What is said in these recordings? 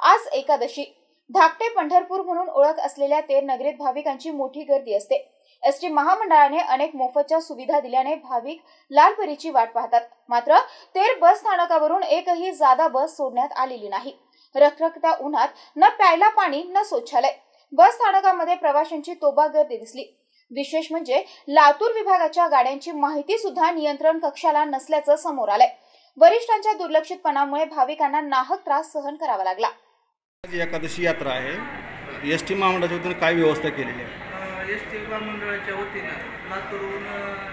आज एकादशी. धाकटे पंढरपूर म्हणून ओळख असलेल्या तेर नगरीत भाविकांची मोठी गर्दी असते. एसटी महामंडळाने अनेक मोफतच्या सुविधा दिल्याने भाविक लालपरीची वाट पाहतात. मात्र तेर बस स्थानकावरून एकही जादा बस सोडण्यात आलेली नाही. रखरखत्या उन्हात न प्यायला पाणी न शौचालय. बस स्थानकामध्ये प्रवाशांची तोबा गर्दी दिसली. विशेष म्हणजे लातूर विभागाच्या गाड्यांची माहिती सुद्धा नियंत्रण कक्षाला नसल्याचं समोर आलंय. वरिष्ठांच्या दुर्लक्षितपणामुळे भाविकांना नाहक त्रास सहन करावा लागला. एकादशी यात्रा आहे. एसटी महामंडळाच्या वतीने काय व्यवस्था केलेली आहे? एसटी महामंडळाच्या वतीनं लातूरहून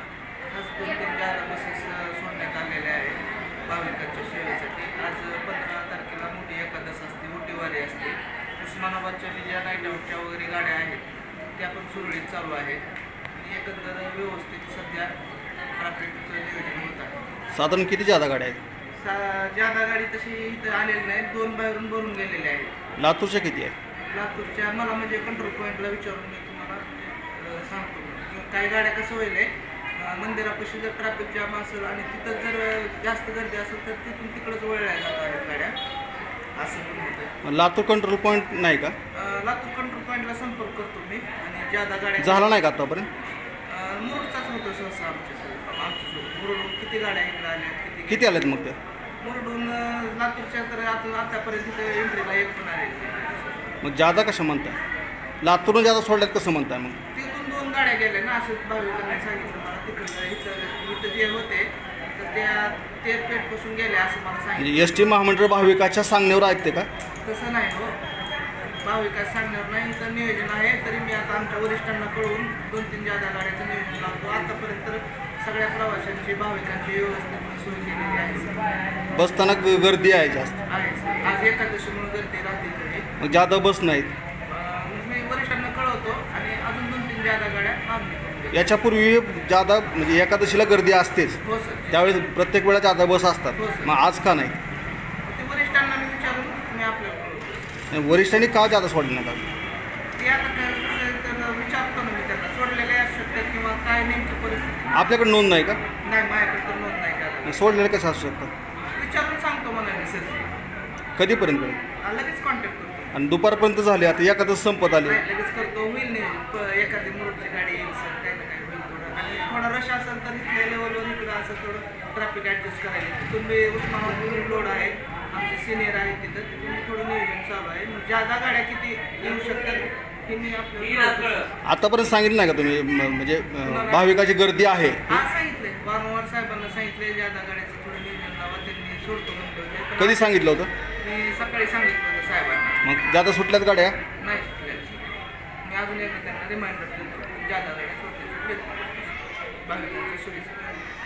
खास 2-3 जादा बसेस सोडण्यात आलेल्या आहेत भाविकांच्या सेवेसाठी. आज 15 तारखेला मोठी एकादश असते, उटीवारी असते. उस्मानाबादच्या ज्या नाईट आउटच्या वगैरे गाड्या आहेत त्या पण सुरळीत चालू आहेत आणि एकंदर व्यवस्थित सध्या ट्रॅफिकचं नियोजन होत आहे. साधारण किती जादा गाड्या आहेत? जादा गाडी तशी इथं आलेली नाही, 2 बाहेरून भरून गेलेल्या आहेत. लातूरच्या किती आहेत? लातूरच्या मला म्हणजे कंट्रोल पॉईंटला विचारून मी तुम्हाला सांगतो. काही गाड्या कसं होईल आहे, मंदिरापाशी जर ट्रॅफिक जाम असेल आणि तिथं जर जास्त गर्दी असेल तर तिथून तिकडंच वळल्या जात आहेत गाड्या, असं पण होतं. लातूर कंट्रोल पॉईंट नाही का? लातूर कंट्रोल पॉईंटला संपर्क करतो मी आणि ज्यादा गाड्या झाला नाही का आतापर्यंत? मुरुडचाच होतो सहसा आमच्या मुरुडून किती गाड्या इकडे आल्या, किती आल्यात मग त्या? मुरुडून लातूरच्या तर आतापर्यंत तिथे एंट्रीला एक पण आले. मग जादा कसं म्हणताय? लातूरून जादा सोडल्यात कसं म्हणताय? मग तिथून 2 गाड्या गेल्या ना, असं भाविकांनी सांगितलं मला. तिकडं इथं जे होते तर त्या तेरपेठपासून गेल्या असं मला सांगितलं. एसटी महामंडळ भाविकाच्या सांगण्यावर ऐकते का? तसं नाही हो, भाविका सांगण्यावर नाही. इथं नियोजन आहे. तरी मी आता आमच्या वरिष्ठांना कळवून 2-3 जादा गाड्याचं नियोजन लावतो. आतापर्यंत तर सगळ्या प्रवाशांची भाविकांची व्यवस्थित सोय केलेली आहे. बस स्थानक गर्दी आहे जास्त आहे. आज एकादशी म्हणून गर्दी राहते तरी. मग जादा बस नाहीत. मी वरिष्ठांना कळवतो आणि अजून 2-3 जादा गाड्या मागणी करून देतो. याच्यापूर्वी जादा म्हणजे एकादशीला गर्दी असतेच. हो सर. त्यावेळेस प्रत्येक वेळा जादा बस असतात. हो सर. मग आज का नाही? ते वरिष्ठांना मी विचारून मी आपल्याला कळवतो. वरिष्ठांनी का जादा सोडले नाही? ते आता त्यांना विचारतो ना मी, त्यांना सोडलेले असू शकतात किंवा काय नेमकी परिस्थिती. आपल्याकडे नोंद नाही का? नाही, माझ्याकडे तर नोंद नाही का. सोडलेले कसं असू शकतं? विचारून सांगतो मला मी सर. कधीपर्यंत? लगेच कॉन्टॅक्ट करतो. आणि दुपारपर्यंत झाले, आता एखादं संपत आले. लगेच करतो. होईल नाही एखादी मुरुडची गाडी येईल सर, काही ना काही होईल थोडं. आणि थोडा रश असेल तर इथल्या लेवलवर इकडं असं थोडं ट्रॅफिक ॲडजस्ट करायला. तिथून मी उस्मानाबाद लोड आहे, आमचे सिनियर आहेत तिथं थोडं नियोजन चालू आहे. मग जादा गाड्या किती येऊ शकतात हे मी आपल्याला आतापर्यंत सांगितलं नाही का तुम्ही? म्हणजे भाविकाची गर्दी आहे. हा सांगितलंय, वारंवार साहेबांना सांगितलंय जादा गाड्याचं थोडं नियोजन लावा. त्यांनी सोडतो म्हणतो. कधी सांगितलं होतं? मी सकाळी सांगितलं होतं साहेबांना. मग जादा सुटल्यात गाड्या? नाही सुटल्या. मी अजून एकदा त्यांना रिमाइंडर देतो, जादा गाड्या सोडण्याचा प्रयत्न करतो भाविकांच्या सोयीसाठी.